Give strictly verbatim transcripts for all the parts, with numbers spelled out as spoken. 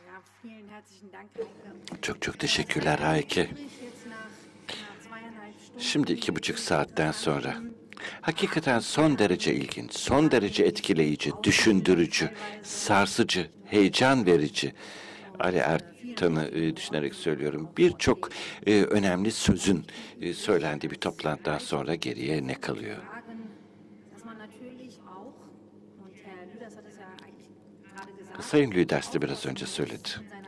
Çok çok teşekkürler Hayke. Şimdi iki buçuk saatten sonra hakikaten son derece ilginç, son derece etkileyici, düşündürücü, sarsıcı, heyecan verici. Ali Ertan'ı e, düşünerek söylüyorum. Birçok e, önemli sözün e, söylendiği bir toplantıdan sonra geriye ne kalıyor? Sayın Lüders de biraz önce söyledi.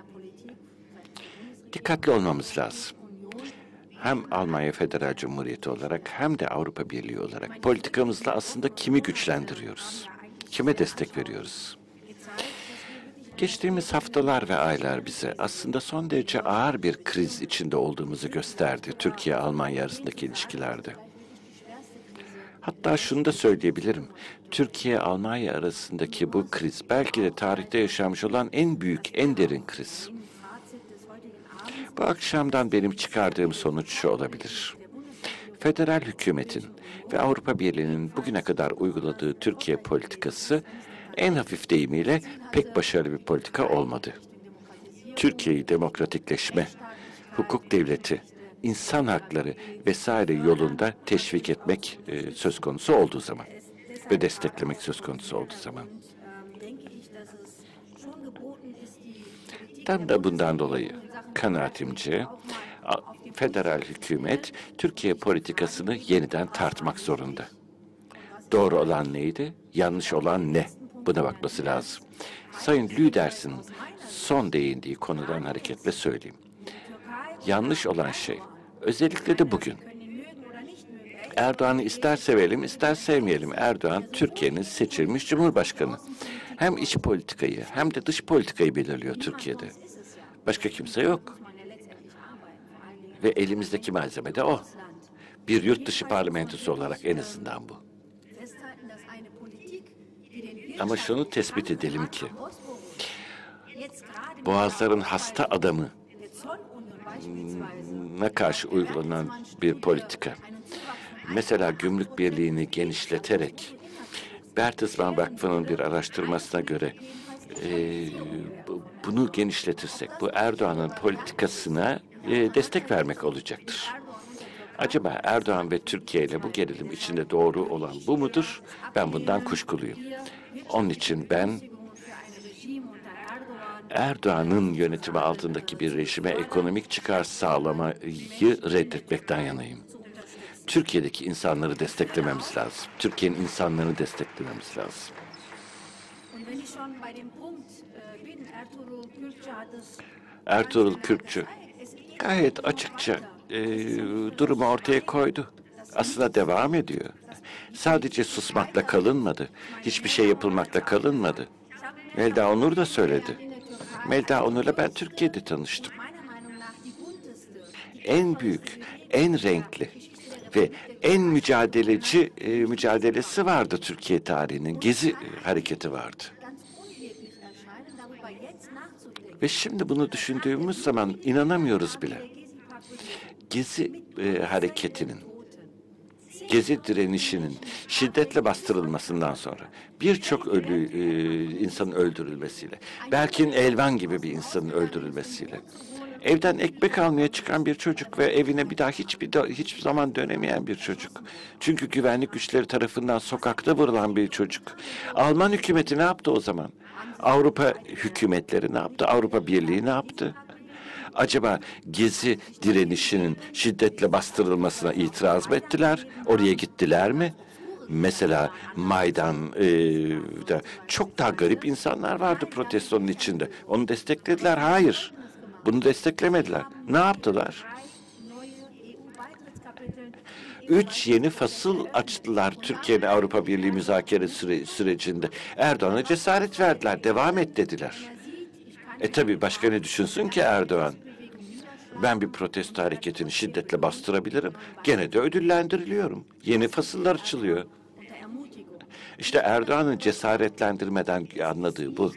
Dikkatli olmamız lazım. Hem Almanya Federal Cumhuriyeti olarak hem de Avrupa Birliği olarak politikamızla aslında kimi güçlendiriyoruz? Kime destek veriyoruz? Geçtiğimiz haftalar ve aylar bize aslında son derece ağır bir kriz içinde olduğumuzu gösterdi Türkiye-Almanya arasındaki ilişkilerde. Hatta şunu da söyleyebilirim. Türkiye-Almanya arasındaki bu kriz belki de tarihte yaşanmış olan en büyük, en derin kriz. Bu akşamdan benim çıkardığım sonuç şu olabilir. Federal hükümetin ve Avrupa Birliği'nin bugüne kadar uyguladığı Türkiye politikası en hafif deyimiyle pek başarılı bir politika olmadı. Türkiye'yi demokratikleşme, hukuk devleti, insan hakları vesaire yolunda teşvik etmek e, söz konusu olduğu zaman ve desteklemek söz konusu olduğu zaman. Tam da bundan dolayı kanaatimce federal hükümet Türkiye politikasını yeniden tartmak zorunda. Doğru olan neydi? Yanlış olan ne? Buna bakması lazım. Sayın Lüders'in son değindiği konudan hareketle söyleyeyim. Yanlış olan şey, özellikle de bugün. Erdoğan'ı ister sevelim, ister sevmeyelim. Erdoğan, Türkiye'nin seçilmiş Cumhurbaşkanı. Hem iç politikayı hem de dış politikayı belirliyor Türkiye'de. Başka kimse yok. Ve elimizdeki malzeme de o. Bir yurt dışı parlamentosu olarak en azından bu. Ama şunu tespit edelim ki, Boğazların hasta adamı ne karşı uygulanan bir politika. Mesela gümrük birliğini genişleterek, Bertelsmann Vakfı'nın bir araştırmasına göre e, bunu genişletirsek, bu Erdoğan'ın politikasına e, destek vermek olacaktır. Acaba Erdoğan ve Türkiye ile bu gerilim içinde doğru olan bu mudur? Ben bundan kuşkuluyum. Onun için ben Erdoğan'ın yönetimi altındaki bir rejime ekonomik çıkar sağlamayı reddetmekten yanayım. Türkiye'deki insanları desteklememiz lazım. Türkiye'nin insanlarını desteklememiz lazım. Ertuğrul Kürkçü gayet açıkça e, durumu ortaya koydu. Aslında devam ediyor. Sadece susmakla kalınmadı. Hiçbir şey yapılmakla kalınmadı. Melda Onur da söyledi. Melda Onur'la ben Türkiye'de tanıştım. En büyük, en renkli ve en mücadeleci e, mücadelesi vardı Türkiye tarihinin. Gezi hareketi vardı. Ve şimdi bunu düşündüğümüz zaman inanamıyoruz bile. Gezi e, hareketinin, Gezi direnişinin şiddetle bastırılmasından sonra birçok ölü e, insanın öldürülmesiyle, belki Elvan gibi bir insanın öldürülmesiyle, evden ekmek almaya çıkan bir çocuk ve evine bir daha hiçbir hiçbir zaman dönemeyen bir çocuk. Çünkü güvenlik güçleri tarafından sokakta vurulan bir çocuk. Alman hükümeti ne yaptı o zaman? Avrupa hükümetleri ne yaptı? Avrupa Birliği ne yaptı? Acaba Gezi direnişinin şiddetle bastırılmasına itiraz mı ettiler? Oraya gittiler mi? Mesela Maydan'da çok daha garip insanlar vardı protestonun içinde. Onu desteklediler. Hayır. Bunu desteklemediler. Ne yaptılar? Üç yeni fasıl açtılar Türkiye'nin Avrupa Birliği müzakere süre, sürecinde. Erdoğan'a cesaret verdiler. Devam et dediler. E tabii başka ne düşünsün ki Erdoğan? Ben bir protesto hareketini şiddetle bastırabilirim. Gene de ödüllendiriliyorum. Yeni fasıllar açılıyor. İşte Erdoğan'ın cesaretlendirmeden anladığı bu.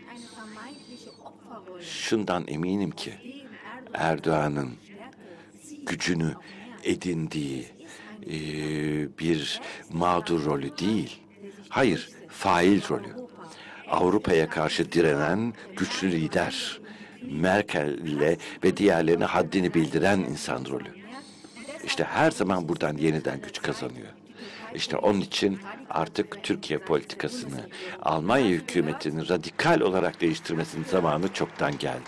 Şundan eminim ki Erdoğan'ın gücünü edindiği e, bir mağdur rolü değil. Hayır, fail rolü. Avrupa'ya karşı direnen güçlü lider Merkel'le ve diğerlerine haddini bildiren insan rolü. İşte her zaman buradan yeniden güç kazanıyor. İşte onun için artık Türkiye politikasını, Almanya hükümetinin radikal olarak değiştirmesinin zamanı çoktan geldi.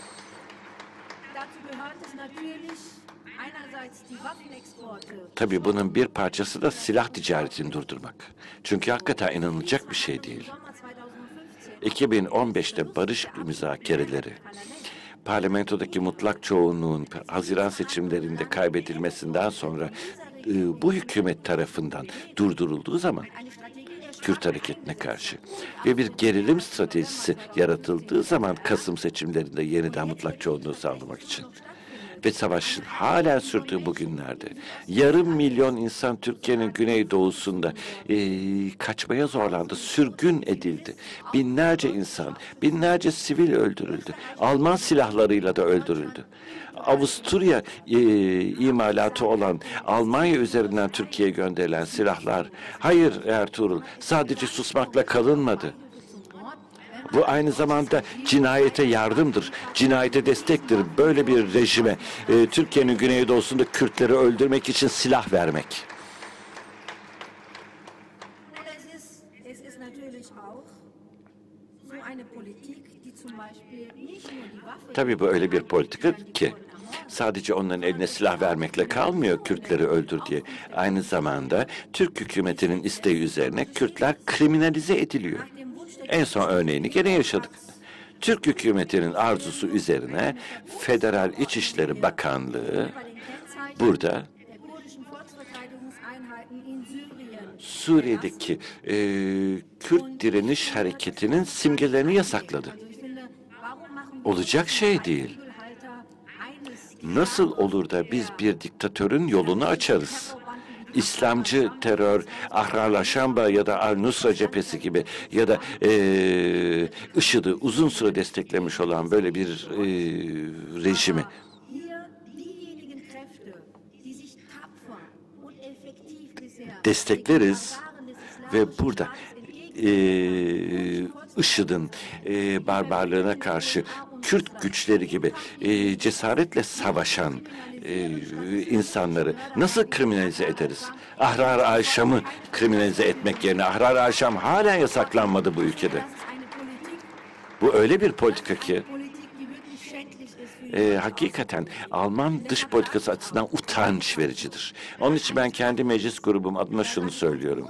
Tabii bunun bir parçası da silah ticaretini durdurmak. Çünkü hakikaten inanılacak bir şey değil. iki bin on beşte barış müzakereleri, parlamentodaki mutlak çoğunluğun Haziran seçimlerinde kaybedilmesinden sonra e, bu hükümet tarafından durdurulduğu zaman Kürt hareketine karşı ve bir gerilim stratejisi yaratıldığı zaman Kasım seçimlerinde yeniden mutlak çoğunluğu sağlamak için ve savaşın hala sürdüğü bugünlerde yarım milyon insan Türkiye'nin güneydoğusunda e, kaçmaya zorlandı, sürgün edildi. Binlerce insan, binlerce sivil öldürüldü. Alman silahlarıyla da öldürüldü. Avusturya e, imalatı olan Almanya üzerinden Türkiye'ye gönderilen silahlar, hayır Ertuğrul, sadece susmakla kalınmadı. Bu aynı zamanda cinayete yardımdır, cinayete destektir. Böyle bir rejime e, Türkiye'nin güneydoğusunda Kürtleri öldürmek için silah vermek. Tabii bu öyle bir politika ki sadece onların eline silah vermekle kalmıyor Kürtleri öldür diye. Aynı zamanda Türk hükümetinin isteği üzerine Kürtler kriminalize ediliyor. En son örneğini gene yaşadık. Türk hükümetinin arzusu üzerine Federal İçişleri Bakanlığı burada Suriye'deki e, Kürt direniş hareketinin simgelerini yasakladı. Olacak şey değil. Nasıl olur da biz bir diktatörün yolunu açarız? İslamcı terör, Ahrar Şamba ya da Al-Nusra cephesi gibi ya da e, IŞİD'i uzun süre desteklemiş olan böyle bir e, rejimi destekleriz ve burada e, IŞİD'in e, barbarlığına karşı Kürt güçleri gibi e, cesaretle savaşan e, insanları nasıl kriminalize ederiz? Ahrar Al-Şam'ı kriminalize etmek yerine Ahrar Al-Şam hala yasaklanmadı bu ülkede. Bu öyle bir politika ki e, hakikaten Alman dış politikası açısından utanç vericidir. Onun için ben kendi meclis grubum adına şunu söylüyorum.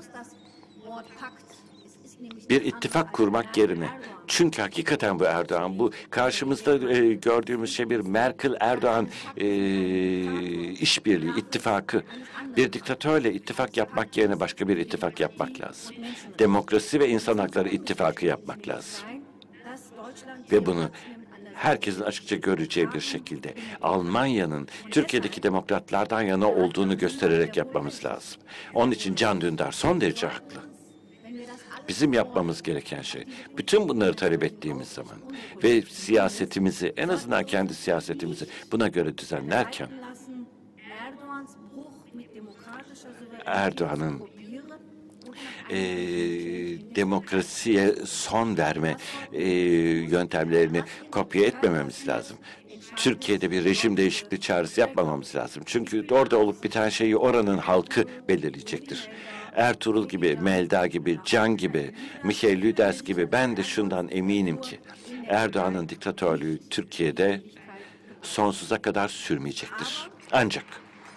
Bir ittifak kurmak yerine, çünkü hakikaten bu Erdoğan, bu karşımızda e, gördüğümüz şey bir Merkel-Erdoğan e, işbirliği, ittifakı. Bir diktatörle ittifak yapmak yerine başka bir ittifak yapmak lazım. Demokrasi ve insan hakları ittifakı yapmak lazım. Ve bunu herkesin açıkça göreceği bir şekilde Almanya'nın Türkiye'deki demokratlardan yana olduğunu göstererek yapmamız lazım. Onun için Can Dündar son derece haklı. Bizim yapmamız gereken şey, bütün bunları talep ettiğimiz zaman ve siyasetimizi, en azından kendi siyasetimizi buna göre düzenlerken, Erdoğan'ın e, demokrasiye son verme e, yöntemlerini kopya etmememiz lazım. Türkiye'de bir rejim değişikliği çağrısı yapmamamız lazım. Çünkü orada olup biten şeyi oranın halkı belirleyecektir. Ertuğrul gibi, Melda gibi, Can gibi, Michael Lüders gibi ben de şundan eminim ki Erdoğan'ın diktatörlüğü Türkiye'de sonsuza kadar sürmeyecektir. Ancak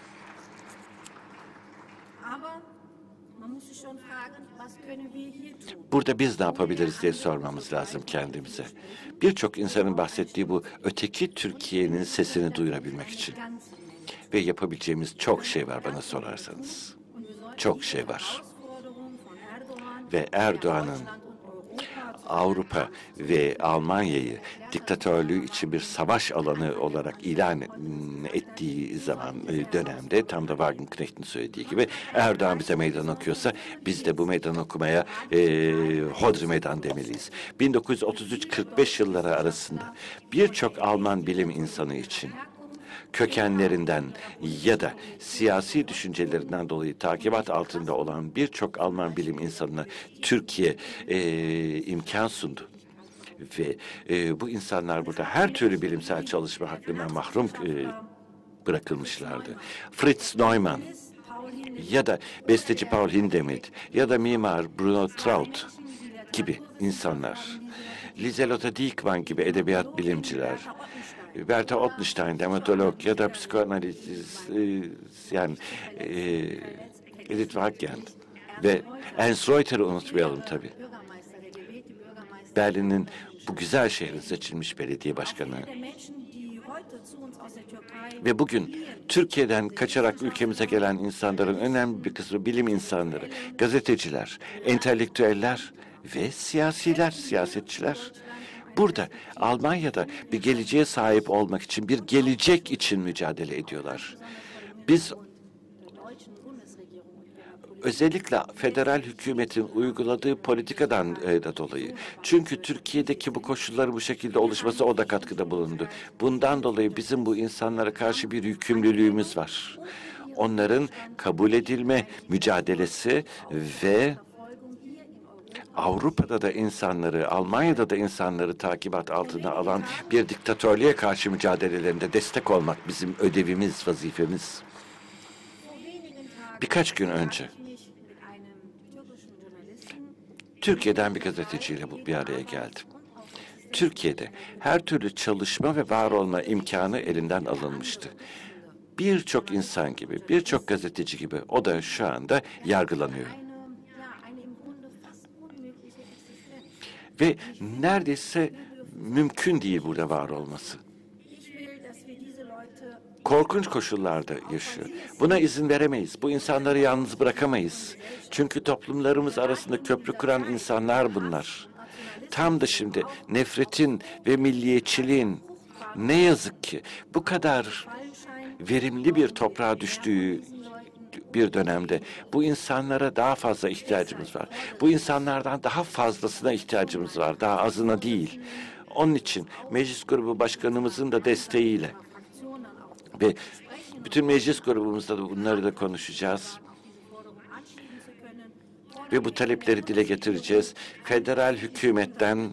burada biz ne yapabiliriz diye sormamız lazım kendimize. Birçok insanın bahsettiği bu öteki Türkiye'nin sesini duyurabilmek için. Ve yapabileceğimiz çok şey var bana sorarsanız. Çok şey var. Ve Erdoğan'ın Avrupa ve Almanya'yı diktatörlüğü için bir savaş alanı olarak ilan ettiği zaman dönemde tam da Wagenknecht'in söylediği gibi Erdoğan bize meydan okuyorsa biz de bu meydan okumaya e, hodri meydan demeliyiz. bin dokuz yüz otuz üç kırk beş yılları arasında birçok Alman bilim insanı için kökenlerinden ya da siyasi düşüncelerinden dolayı takibat altında olan birçok Alman bilim insanına Türkiye e, imkan sundu. Ve e, bu insanlar burada her türlü bilimsel çalışma hakkından mahrum e, bırakılmışlardı. Fritz Neumann ya da besteci Paul Hindemith ya da mimar Bruno Traut gibi insanlar, Lieselotte Diekmann gibi edebiyat bilimciler, Berta Ottenstein, dermatolog ya da psikoanaliz, e, yani e, Edith Wagner ve Ernst Reuter'ı unutmayalım tabii. Berlin'in bu güzel şehrin seçilmiş belediye başkanı. Ve bugün Türkiye'den kaçarak ülkemize gelen insanların önemli bir kısmı bilim insanları, gazeteciler, entelektüeller ve siyasiler, siyasetçiler. Burada Almanya'da bir geleceğe sahip olmak için, bir gelecek için mücadele ediyorlar. Biz özellikle federal hükümetin uyguladığı politikadan e, da dolayı. Çünkü Türkiye'deki bu koşulların bu şekilde oluşması o da katkıda bulundu. Bundan dolayı bizim bu insanlara karşı bir yükümlülüğümüz var. Onların kabul edilme mücadelesi ve Avrupa'da da insanları, Almanya'da da insanları takibat altına alan bir diktatörlüğe karşı mücadelelerinde destek olmak bizim ödevimiz, vazifemiz. Birkaç gün önce Türkiye'den bir gazeteciyle bir araya geldim. Türkiye'de her türlü çalışma ve var olma imkanı elinden alınmıştı. Birçok insan gibi, birçok gazeteci gibi o da şu anda yargılanıyor. Ve neredeyse mümkün değil burada var olması. Korkunç koşullarda yaşıyor. Buna izin veremeyiz. Bu insanları yalnız bırakamayız. Çünkü toplumlarımız arasında köprü kuran insanlar bunlar. Tam da şimdi nefretin ve milliyetçiliğin ne yazık ki bu kadar verimli bir toprağa düştüğü bir dönemde bu insanlara daha fazla ihtiyacımız var. Bu insanlardan daha fazlasına ihtiyacımız var. Daha azına değil. Onun için meclis grubu başkanımızın da desteğiyle ve bütün meclis grubumuzda da bunları da konuşacağız. Ve bu talepleri dile getireceğiz. Federal hükümetten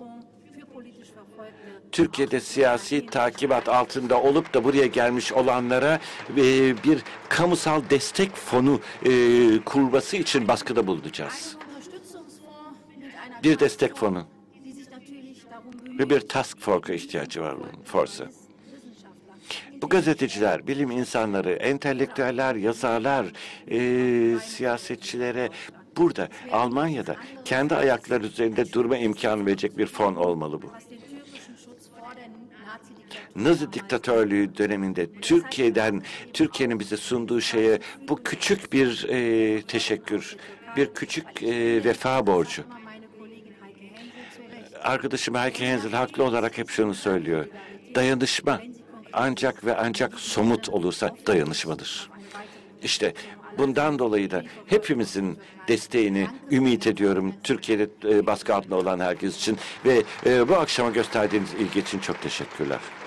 Türkiye'de siyasi takibat altında olup da buraya gelmiş olanlara e, bir kamusal destek fonu e, kurması için baskıda bulunacağız. Bir destek fonu ve bir task force'a ihtiyacı var bunun, force'a. Bu gazeteciler, bilim insanları, entelektüeller, yazarlar, e, siyasetçilere burada Almanya'da kendi ayakları üzerinde durma imkanı verecek bir fon olmalı bu. Nazi diktatörlüğü döneminde Türkiye'den, Türkiye'nin bize sunduğu şeye bu küçük bir e, teşekkür, bir küçük e, vefa borcu. Arkadaşım Heike Hensel haklı olarak hep şunu söylüyor. Dayanışma ancak ve ancak somut olursa dayanışmadır. İşte bundan dolayı da hepimizin desteğini ümit ediyorum Türkiye'de e, baskı altında olan herkes için ve e, bu akşama gösterdiğiniz ilgi için çok teşekkürler.